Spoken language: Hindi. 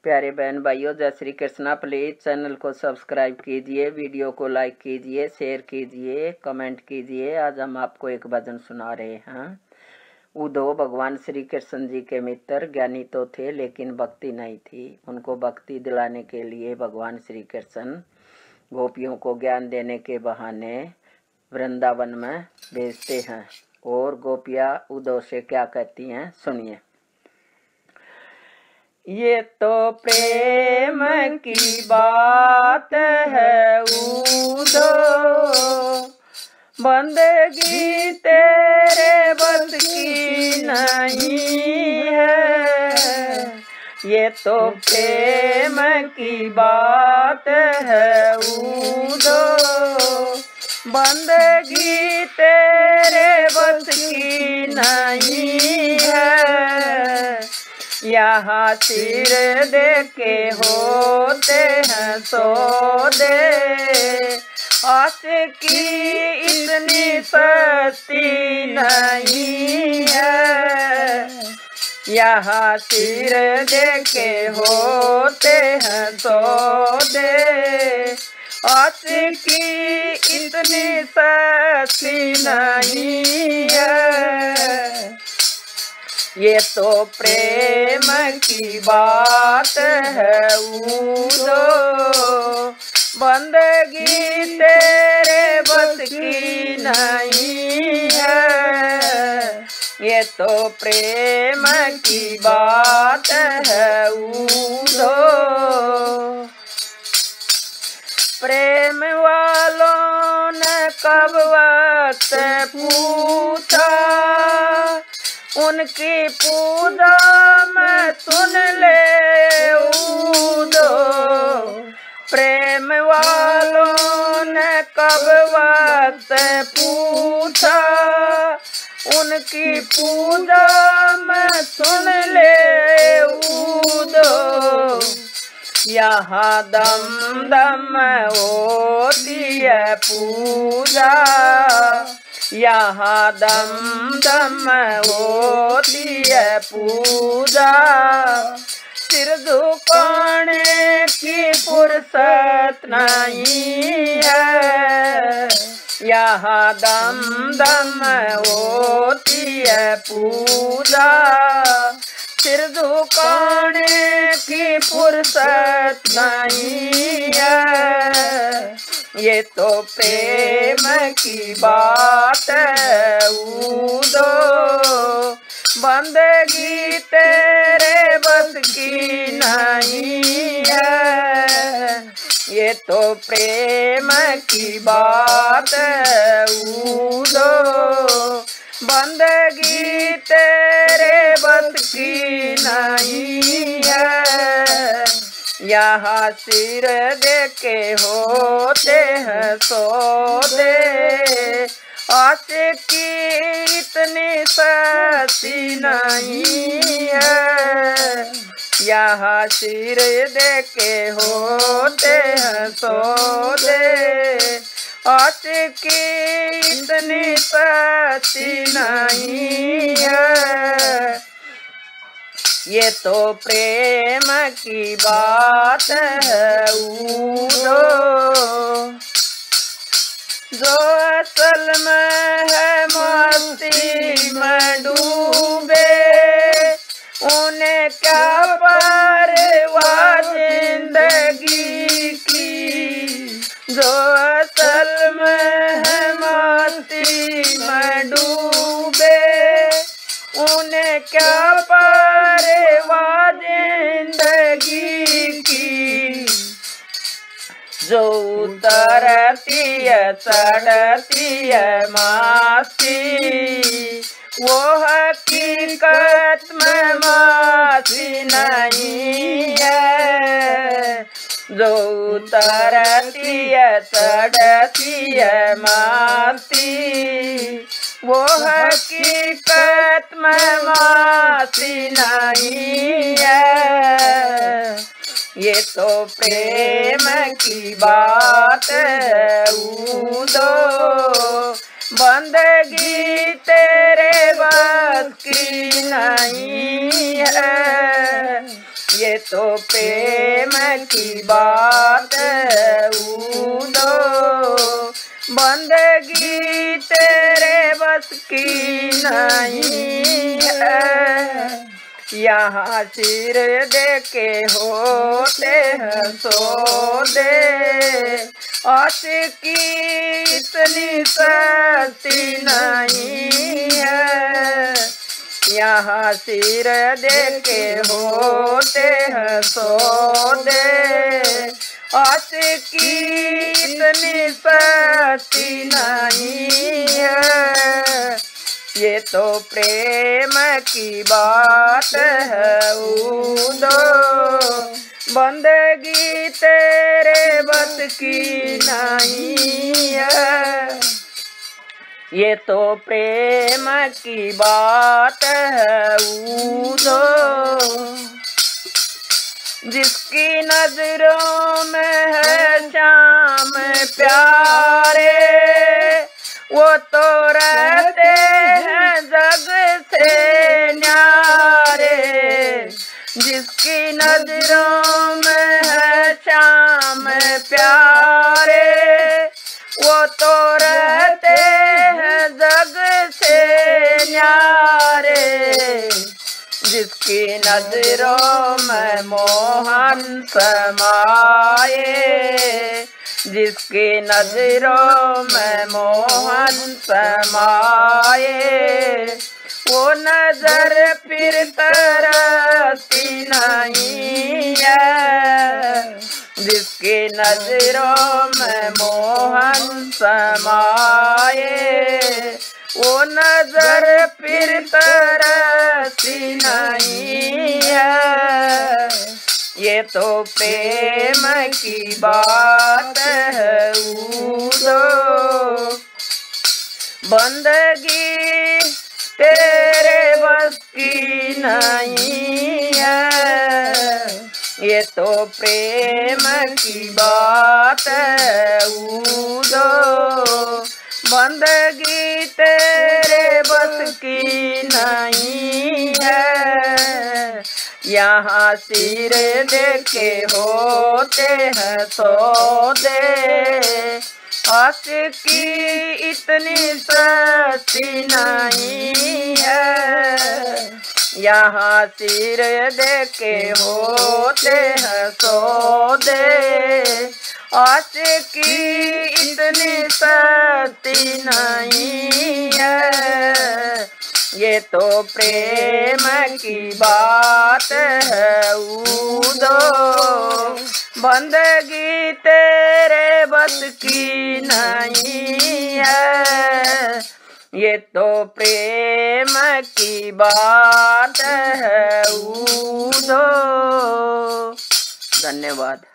प्यारे बहन भाइयों, जय श्री कृष्णा। प्लीज चैनल को सब्सक्राइब कीजिए, वीडियो को लाइक कीजिए, शेयर कीजिए, कमेंट कीजिए। आज हम आपको एक भजन सुना रहे हैं। उद्धव भगवान श्री कृष्ण जी के मित्र ज्ञानी तो थे लेकिन भक्ति नहीं थी। उनको भक्ति दिलाने के लिए भगवान श्री कृष्ण गोपियों को ज्ञान देने के बहाने वृंदावन में भेजते हैं। और गोपियाँ उद्धव से क्या कहती हैं, सुनिए। ये तो प्रेम की बात है उद्धव, बंदगी तेरे बस की नहीं है। ये तो प्रेम की बात है उद्धव, बंदगी तेरे बस की नहीं है। यहाँ सिर दे के होते हैं सौदे, आस की इतनी सस्ती नहीं है। यहाँ सिर दे के होते हैं सौदे, आस की इतनी सस्ती नहीं है। ये तो प्रेम की बात है उद्धव, बंदगी तेरे बस की नहीं है। ये तो प्रेम की बात है उद्धव। प्रेम वालों ने कब वक्त पूछा, उनकी पूजा में सुन ले उद्धव। प्रेम वालों ने कब वक्त पूछा, उनकी पूजा में सुन ले उद्धव। यहाँ दम दम होती है पूजा, यहाँ दम दम होती है पूजा। सिर झुकाने की फुर्सत नहीं है। यहाँ दम दम होती है पूजा, सिर झुकाने की फुर्सत नहीं है। ये तो प्रेम की बात है उद्धव, बंदगी तेरे बस की नहीं है। ये तो प्रेम की बात है उद्धव, बंदगी तेरे बस की नहीं है। यहाँ सिर दे के होते हैं सौदे, आस की इतनी सस्ती नहीं है। यहाँ सिर दे के होते हैं सौदे, आस की इतनी सस्ती नहीं है। ये तो प्रेम की बात है उद्धव, जो असल में है मस्ती में डूबे, उन्हें क्या परवाह जिंदगी की। जो असल में है मस्ती में डूबे, उन्हें क्या परवाह जिंदगी की। जो उतरती है चढ़ती है मासी, वो हकीकत में मासी नहीं है। जो उतरती है चढ़ती है मासी, वो हकीकत में मासी नहीं है। ये तो प्रेम की बात है उद्धव, बंदगी तेरे बस की नहीं है। ये तो प्रेम की बात है उदो, बंदगी तेरे बस की नहीं है। यहाँ सिर दे के होते हैं सौदे, आशिकी इतनी सस्ती नहीं है। यहाँ सिर दे के होते हैं सौदे, आशिकी इतनी सस्ती नहीं है। ये तो प्रेम की बात है उदो, बंदगी तेरे बस की नहीं है। ये तो प्रेम की बात है उदो, जिसकी नजरों में है श्याम प्यारे, वो तो रहते हैं जग से न्यारे। जिसकी नजरों में है श्याम प्यारे, वो तो रहते हैं जग से न्यारे। जिसकी नजरों में मोहन समाए, जिसकी नजरों में मोहन समाए, वो नजर फिर तरसती नहीं है। जिसकी नजरों में मोहन समाए, वो नजर फिर तरसती नहीं है। ये तो प्रेम की बात है उदो, बंदगी तेरे बस की नहीं है। ये तो प्रेम की बात है उदो, बंदगी तेरे बस की नहीं है। यहाँ सिर दे के होते हैं सौदे, आशिकी इतनी सस्ती नहीं है। यहाँ सिर दे के होते हैं सौदे, आशिकी इतनी सस्ती नहीं है। ये तो प्रेम की बात है उदो, बंदगी तेरे बस की नहीं है। ये तो प्रेम की बात है उदो। धन्यवाद।